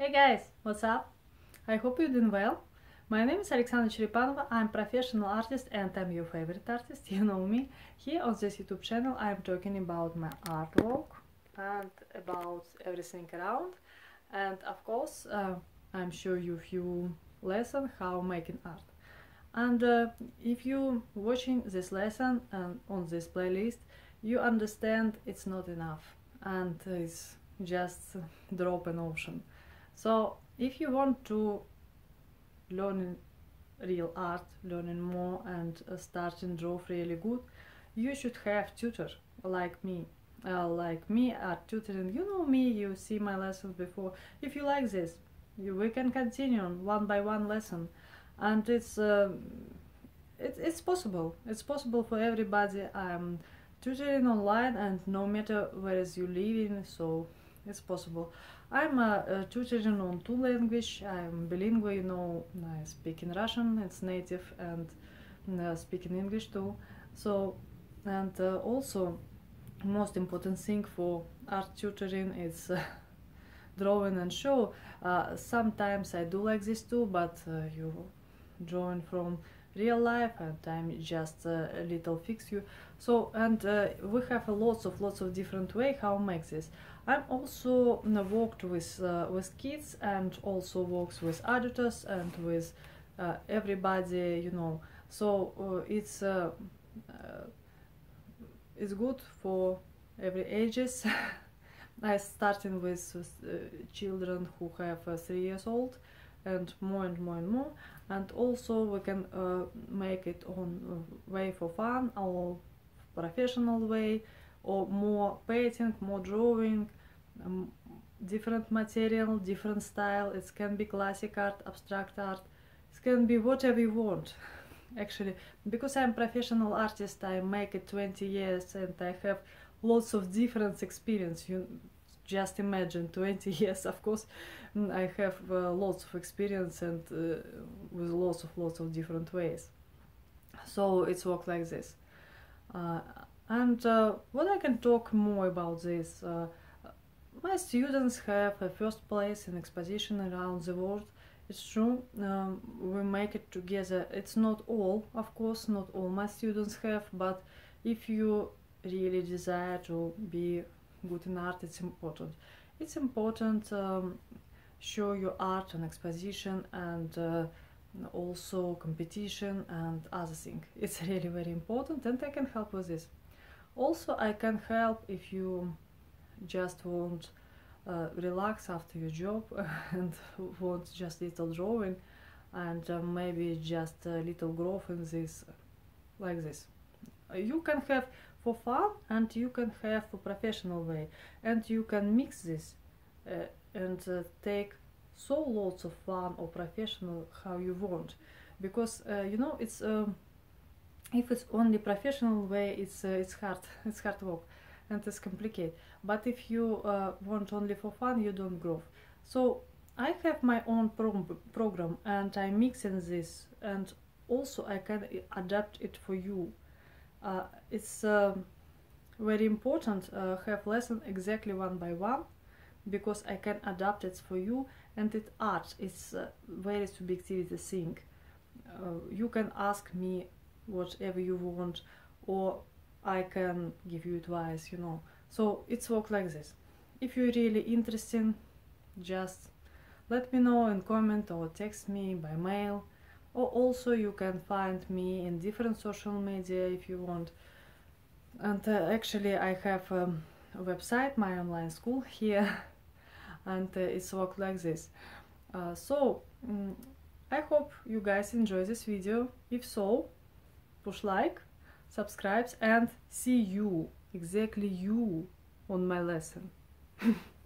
Hey guys, what's up? I hope you're doing well. My name is Alexandra Cherepanova. I'm a professional artist and I'm your favorite artist, you know me. Here on this YouTube channel I'm talking about my artwork and about everything around. And of course, I'm sure you lesson how making art. And if you watching this lesson on this playlist, you understand it's not enough and it's just drop an ocean. So if you want to learn real art, learning more and starting draw really good, you should have tutor like me. Art tutoring, you know me, you see my lessons before. If you like this, we can continue on one by one lesson, and it's possible. It's possible for everybody. I'm tutoring online, and no matter where is you living, so it's possible. I'm tutoring on two languages. I'm bilingual, you know. I speak in Russian, it's native, and speak in English too. So, and also, most important thing for art tutoring is drawing and show. Sometimes I do like this too, but you drawing from real life and I'm just a little fix you. So, and we have lots of different way how make this. I'm also worked with kids and also works with adults and with everybody, you know. So it's good for every ages. I starting with children who have 3 years old and more and more and more, and also we can make it on way for fun or professional way, or more painting, more drawing, different material, different style. It can be classic art, abstract art, it can be whatever you want. Actually, because I'm professional artist, I make it 20 years and I have lots of different experience. You just imagine 20 years. Of course, I have lots of experience and with lots of different ways. So it's work like this. And what I can talk more about this. My students have a first place in exposition around the world. It's true, we make it together. It's not all, of course, not all my students have, but if you really desire to be good in art, it's important. It's important show your art on exposition and also competition and other thing. It's really very important and I can help with this. Also, I can help if you just want relax after your job and want just little drawing and maybe just a little growth in this, like this. You can have for fun and you can have for professional way, and you can mix this and take so lots of fun or professional how you want, because you know, it's if it's only professional way, it's hard, it's hard work and it's complicated. But if you want only for fun, you don't grow. So I have my own program and I mix in this, and also I can adapt it for you. It's very important have lesson exactly one by one, because I can adapt it for you, and it art is very subjectivity thing. You can ask me whatever you want, or I can give you advice, you know. So it's work like this. If you're really interested, just let me know in comment or text me by mail, or also you can find me in different social media if you want. And actually I have a website, my online school here, and it's work like this. I hope you guys enjoy this video. If so, push like, subscribe, and see you, exactly you, on my lesson.